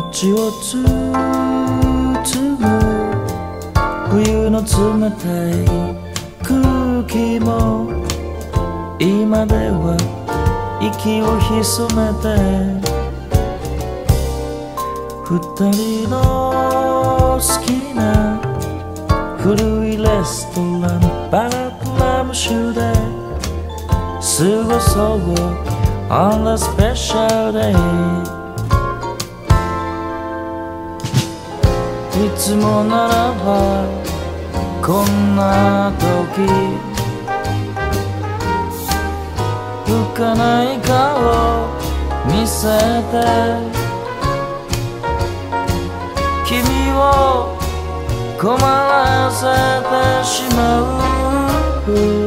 街を包む冬の冷たい空気も今では息を潜めて二人の好きな古いレストランバラプラム州で過ごそう On the special day いつもならばこんな時浮かない顔見せて君を困らせてしまう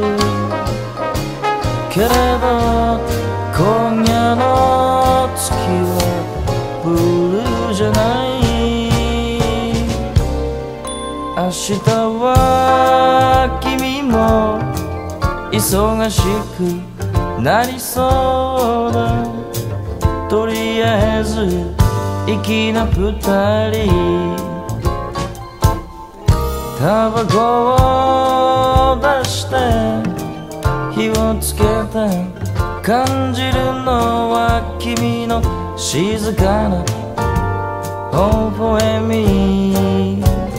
けれど今夜の月はブルーじゃない明日は君も忙しくなりそうだとりあえず粋な二人タバコを出して火をつけて感じるのは君の静かな微笑み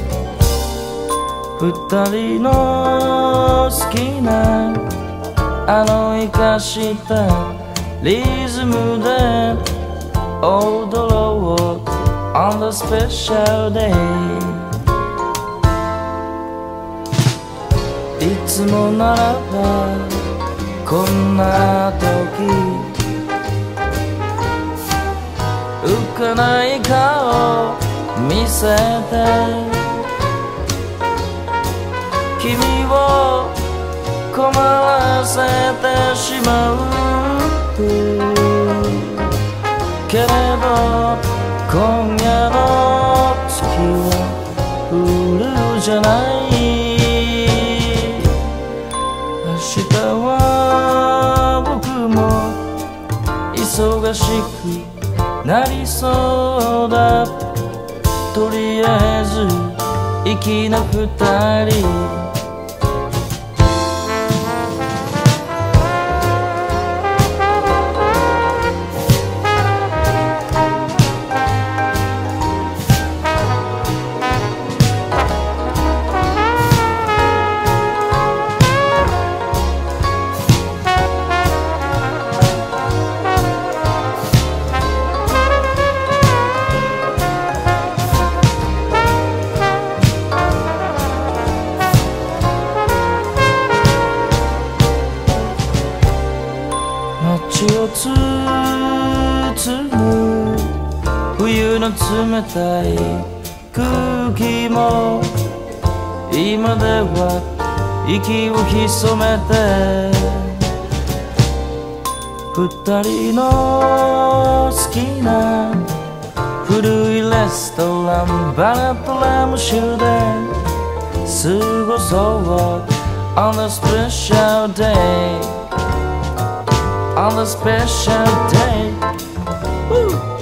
二人の好きなあの生かしたリズムで踊ろう On the special day いつもならばこんな時浮かない顔見せて君を困らせてしまうけれど今夜の月はブルーじゃない明日は僕も忙しくなりそうだとりあえず粋な二人街を包む冬の冷たい空気も今では息を潜めて二人の好きな古いレストランバラプラム州で過ごそう On the special day On the special day. Woo!